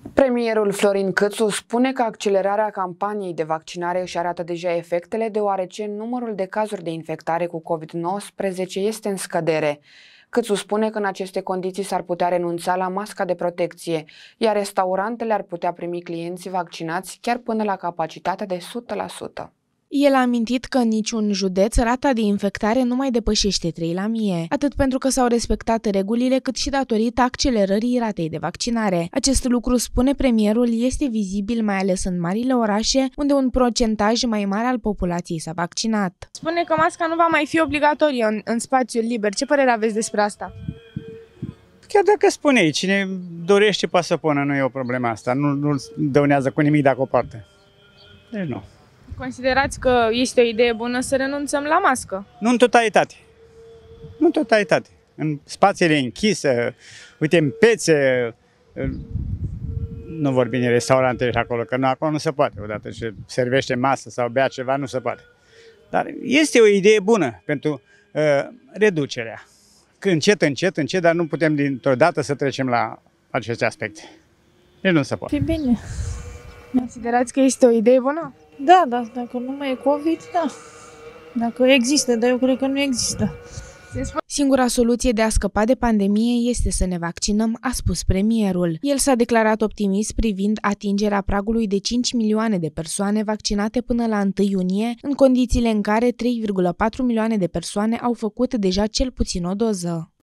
Premierul Florin Câțu spune că accelerarea campaniei de vaccinare își arată deja efectele, deoarece numărul de cazuri de infectare cu COVID-19 este în scădere. Câțu spune că în aceste condiții s-ar putea renunța la masca de protecție, iar restaurantele ar putea primi clienții vaccinați chiar până la capacitatea de 100%. El a amintit că în niciun județ rata de infectare nu mai depășește 3 la 1000, atât pentru că s-au respectat regulile, cât și datorită accelerării ratei de vaccinare. Acest lucru, spune premierul, este vizibil mai ales în marile orașe, unde un procentaj mai mare al populației s-a vaccinat. Spune că masca nu va mai fi obligatorie în spațiul liber. Ce părere aveți despre asta? Chiar dacă spune ei, cine dorește poate să pună, nu e o problemă asta, nu dăunează cu nimic dacă o poartă. Deci nu. Considerați că este o idee bună să renunțăm la mască? Nu în totalitate. Nu în totalitate. În spațiile închise, uite, în pețe, nu vorbim de restaurante și acolo, că acolo nu se poate. Odată ce servește masă sau bea ceva, nu se poate. Dar este o idee bună pentru reducerea. Că încet, dar nu putem dintr-o dată să trecem la aceste aspecte. Deci nu se poate. E bine. Considerați că este o idee bună? Da, dacă nu mai e COVID, da. Dacă există, dar eu cred că nu există. Singura soluție de a scăpa de pandemie este să ne vaccinăm, a spus premierul. El s-a declarat optimist privind atingerea pragului de 5 milioane de persoane vaccinate până la 1 iunie, în condițiile în care 3,4 milioane de persoane au făcut deja cel puțin o doză.